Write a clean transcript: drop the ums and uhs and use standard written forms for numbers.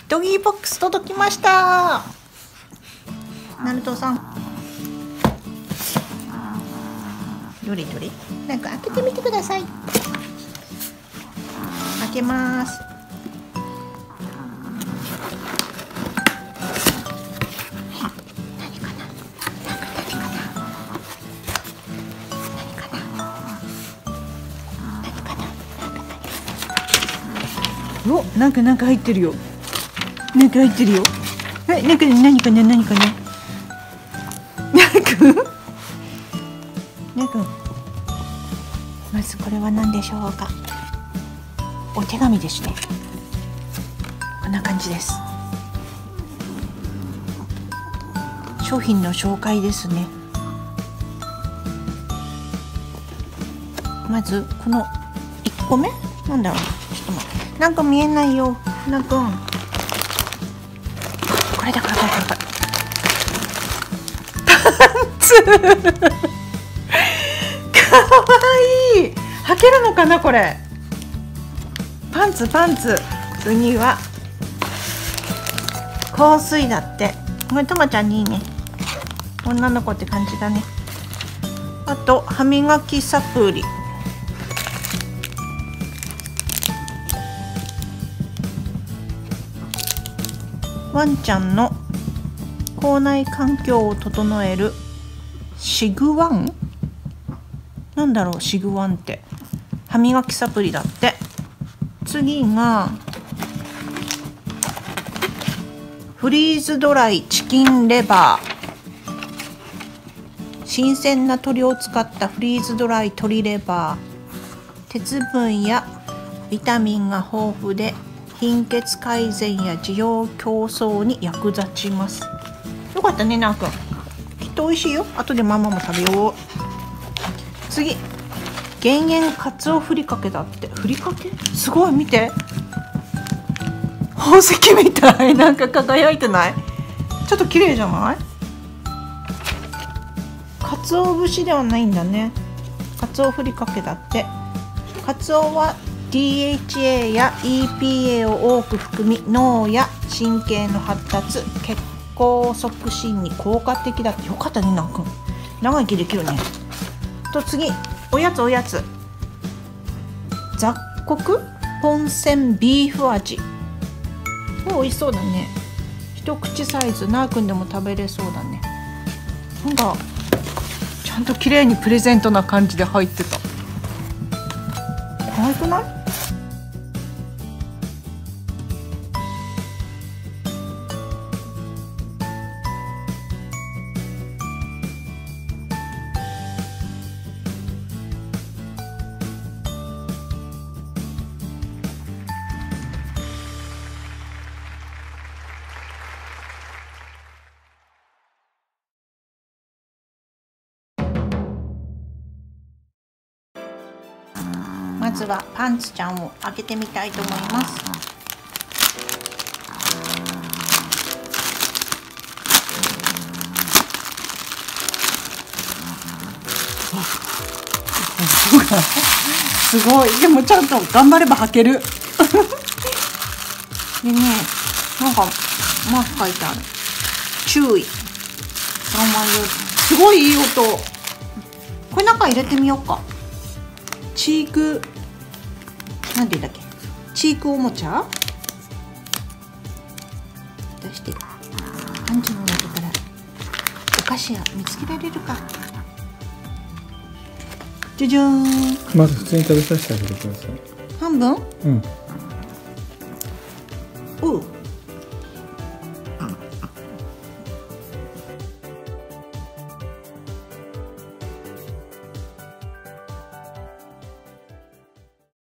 ドギーボックス届きました。ナルトさん、どれどれ、なんか開けてみてください。開けます。お、なんか入ってるよ。なんか入ってるよ。はい、何かね。まずこれは何でしょうか。お手紙ですね。こんな感じです。商品の紹介ですね。まずこの1個目なんだろう。ちょっと待って。なんか見えないよ。なんかこれだ。パンツかわいい。履けるのかなこれ。パンツ。次は香水だって。これともちゃんにいいね。女の子って感じだね。あと歯磨きサプリ。ワンちゃんの口内環境を整えるシグワン。なんだろう、シグワンって歯磨きサプリだって。次がフリーズドライチキンレバー。新鮮な鶏を使ったフリーズドライ鶏レバー。鉄分やビタミンが豊富で貧血改善や需要競争に役立ちます。よかったね、なーくん。きっと美味しいよ。後でママも食べよう。次、減塩かつおふりかけだって。ふりかけすごい、見て、宝石みたい。なんか輝いてない？ちょっと綺麗じゃない？かつお節ではないんだね。かつおふりかけだって。かつおは DHA や EPA を多く含み、脳や神経の発達、血行促進に効果的だって。よかったね、なんか長生きできるね。と次、おやつ。雑穀ポンセンビーフ味。これ美味しそうだね。一口サイズ、なーくんでも食べれそうだね。なんかちゃんと綺麗にプレゼントな感じで入ってた。可愛くない？まずはパンツちゃんを開けてみたいと思います。すごい。でもちゃんと頑張れば履ける。でね、なんかマーク書いてある。注意。3枚用。すごいいい音。これ中入れてみようか。チーク、なんて言うんだっけ、チークおもちゃ出して、パンチの中からお菓子が見つけられるか。じゃじゃーん。 まず普通に食べさせてあげてください。 半分？うん。おう。